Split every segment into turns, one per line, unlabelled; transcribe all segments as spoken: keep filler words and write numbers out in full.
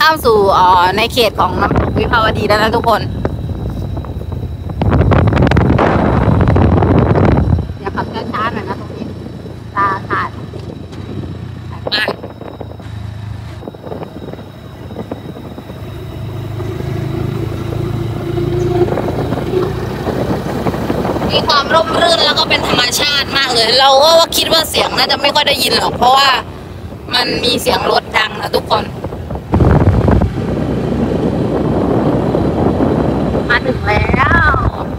เข้าสู่อ๋อในเขตของน้ำตกวิภาวดีแล้วนะทุกคนอย่าขับช้าๆหน่อยนะตรงนี้ตาขาดบ้านมีความร่มรื่นแล้วก็เป็นธรรมชาติมากเลยเราก็ว่าคิดว่าเสียงน่าจะไม่ค่อยได้ยินหรอกเพราะว่ามันมีเสียงรถดังนะทุกคนมาถึงแล้ว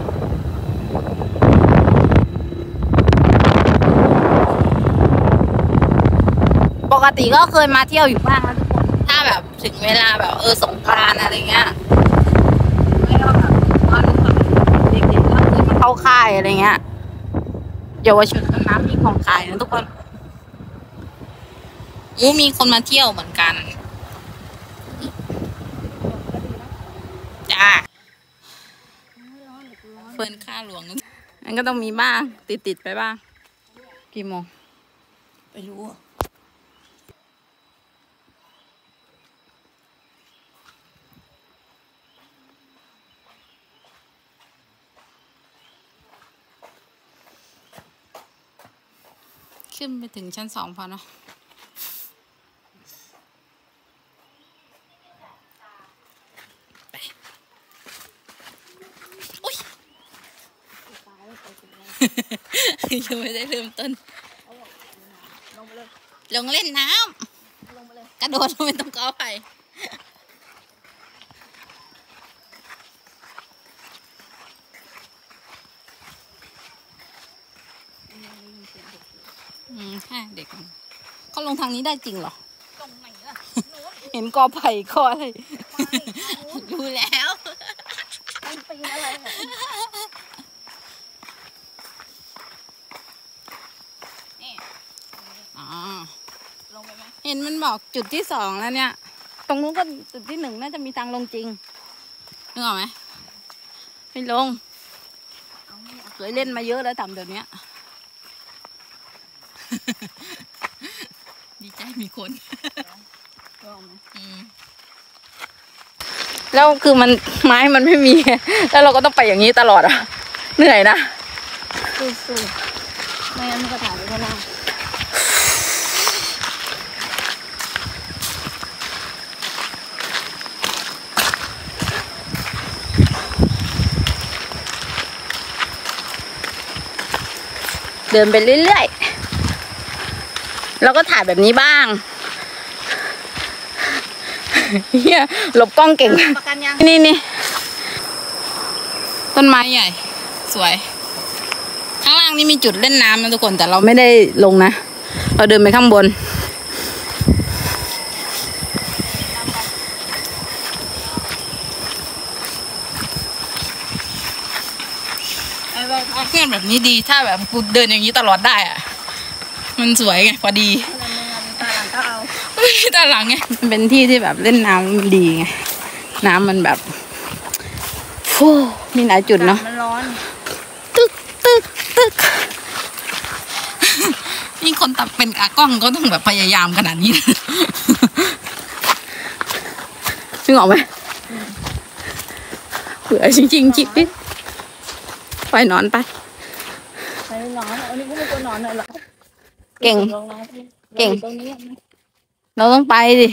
ปกติก็เคยมาเที่ยวอยู่บ้างนะทุกคนถ้าแบบถึงเวลาแบบเออสงกรานต์อะไรเงี้ยไม่ก็แบบตอนเด็กๆก็เคยมาเข้าค่ายอะไรเงี้ยเยาวชนต้นน้ำมีของขายนะทุกคนอู้มีคนมาเที่ยวเหมือนกันจ้าเฟิร์นค่าหลวงนั่นก็ต้องมีบ้างติดติดไปบ้างกี่โมงไปรู้ขึ้นไปถึงชั้นสองพอเนาะไปอุ้ยยังไม่ได้เริ่มต้นลงเล่นน้ำกระโดดลงไปตรงกอไผ่อืมใช่เด็กเขาลงทางนี้ได้จริงเหรอลงไหนล่ะเห็นกอไผ่กออะไรดูแล้วปีนอะไรนี่อ๋อลงไปไหมเห็นมันบอกจุดที่สองแล้วเนี่ยตรงนู้นก็จุดที่หนึ่งน่าจะมีทางลงจริงนึกออกไหมไม่ลงเคยเล่นมาเยอะแล้วทำแบบเนี้ยดีใจมีคนแล้วคือมันไม้มันไม่มีแล้วเราก็ต้องไปอย่างนี้ตลอดอ่ะเหนื่อยนะสู้ๆไม่งั้นมันก็ถ่ายไปข้างหน้าเดินไปเรื่อยๆเราก็ถ่ายแบบนี้บ้างเฮียหลบกล้องเก่งนี่นี่ต้นไม้ใหญ่สวยข้างล่างนี่มีจุดเล่นน้ำนะทุกคนแต่เราไม่ได้ลงนะเราเดินไปข้างบนเพื่อนแบบนี้ดีถ้าแบบกูเดินอย่างนี้ตลอดได้อะมันสวยไงพอดีตาหลังก็เอาตาหลังไงมันเป็นที่ที่แบบเล่นน้ำมันดีไงน้ำมันแบบฟูมีหลายจุดเนาะมันร้อนตึกตึกตึกนี่คนตัดเป็นอากล้องก็ต้องแบบพยายามขนาดนี้นึกออกไหมเบื่อจริงๆจิบปิ๊บไปนอนไปไปนอนอันนี้ก็ไม่ตัวนอนเลยหรอเก่งเก่งเราต้องไปดิ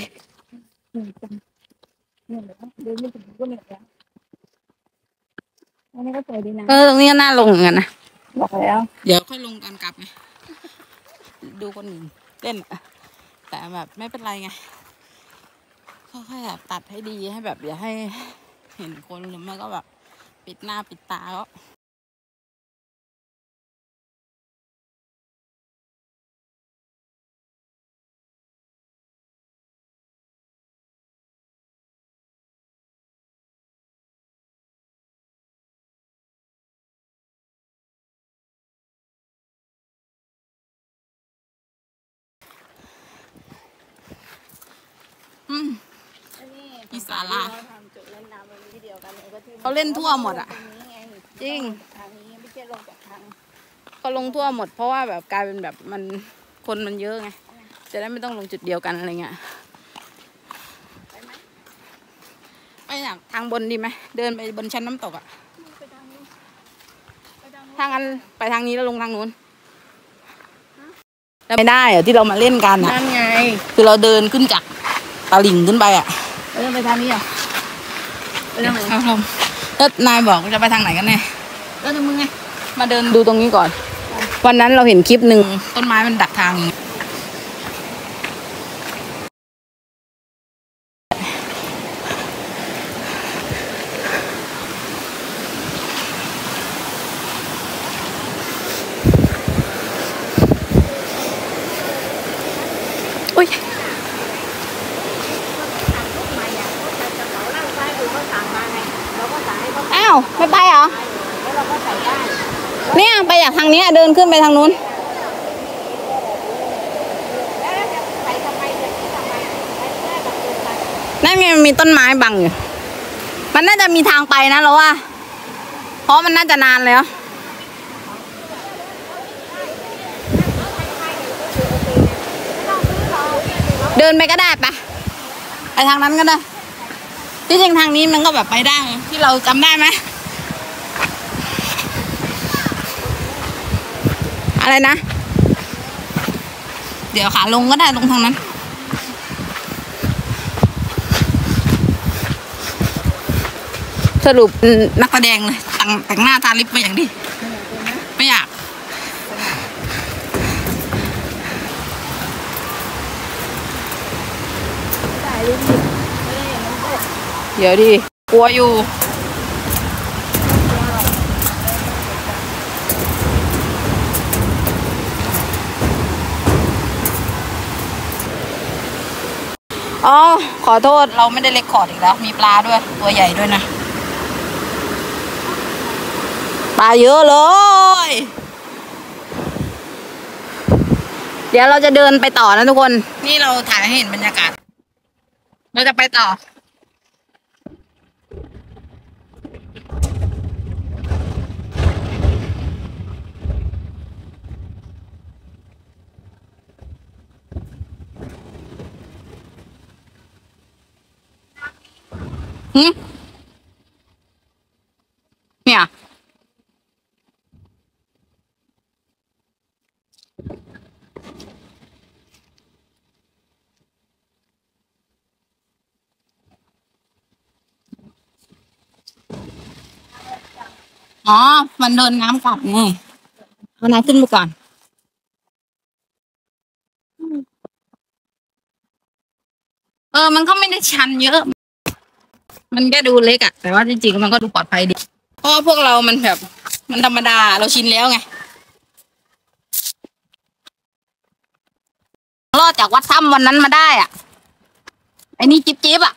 เออตรงนี้ก็น่าลงเหมือนกันนะบอกแล้วเดี๋ยวค่อยลงกันกลับไงดูคนอื่นเล่นแต่แบบไม่เป็นไรไงค่อยๆแบบตัดให้ดีให้แบบอย่าให้เห็นคนหรือไม่ก็แบบปิดหน้าปิดตาก็มีศาลาเขาเล่นทั่วหมดอ่ะจริงเขาลงทั่วหมดเพราะว่าแบบกลายเป็นแบบมันคนมันเยอะไงจะได้ไม่ต้องลงจุดเดียวกันอะไรเงี้ยจากทางบนดีไหมเดินไปบนชั้นน้ำตกอะทางนั้นไปทางนี้แล้วลงทางนู้นไม่ได้เหรอที่เรามาเล่นกันอะนั่นไงคือเราเดินขึ้นจากตะลิ่งขึ้นไปอะเออไปทางนี้เหรอไปทางไหนครับผมแล้วนายบอกจะไปทางไหนกันแน่แล้วมึงไงมาเดินดูตรงนี้ก่อนวันนั้นเราเห็นคลิปหนึ่งต้นไม้มันดักทางอุ้ยอ้าวไม่ไปเหรอเนี่ยไปจากทางนี้เดินขึ้นไปทางนู้นนั่นไงมันมีต้นไม้บังอยู่มันน่าจะมีทางไปนะเราว่าเพราะมันน่าจะนานแล้วเดินไปก็ได้ปะไปทางนั้นก็ได้ที่จริงทางนี้มันก็แบบไปได้ที่เราจำได้ไหมอะไรนะเดี๋ยวขาลงก็ได้ลงทางนั้นสรุปนักแสดงเลยแต่งแต่งหน้าทาลิปมาอย่างดีไม่อยากเดี๋ยวดิกลัวอยู่อ๋อขอโทษเราไม่ได้เรคคอร์ดอีกแล้วมีปลาด้วยตัวใหญ่ด้วยนะปลาเยอะเลยเดี๋ยวเราจะเดินไปต่อนะทุกคนนี่เราถ่ายให้เห็นบรรยากาศเราจะไปต่อหืมเนี่ยอ๋อมันโดนน้ำกัดไงเอาน้ำขึ้นมาก่อนเออมันก็ไม่ได้ชันเยอะมันแค่ดูเล็กอะแต่ว่าจริงๆมันก็ดูปลอดภัยดีเพราะว่าพวกเรามันแบบมันธรรมดาเราชินแล้วไงรอดจากวัดถ้ำวันนั้นมาได้อ่ะไอ้นี่จิ๊บจิ๊บอ่ะ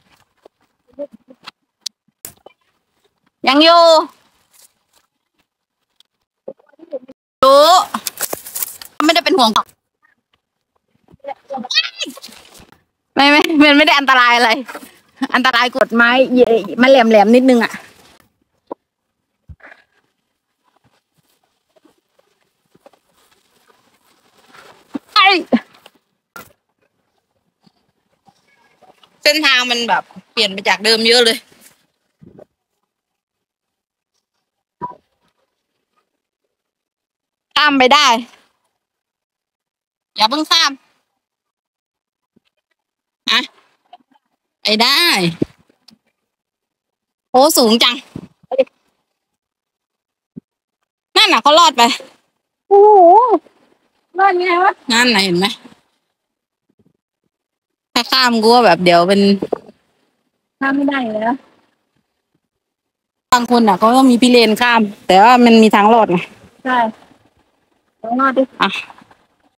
ยังอยู่รู้ไม่ได้เป็นห่วงไม่ไม่มันไม่ได้อันตรายอะไรอันตรายกดไม้เย่มันแหลมแหลมนิดนึงอ่ะไอเส้นทางมันแบบเปลี่ยนไปจากเดิมเยอะเลยข้ามไปได้อย่าเพิ่งข้ามอะไปได้โอ้สูงจังนั่นน่ะเขารอดไปโอ้โหรอดไงวะนั่นไหนเห็นไหมถ้าข้ามกูว่าแบบเดี๋ยวเป็นข้ามไม่ได้แล้วบางคนอ่ะเขาก็มีพิเรนข้ามแต่ว่ามันมีทางรอดไงใช่ต้องรอดดิอ่ะ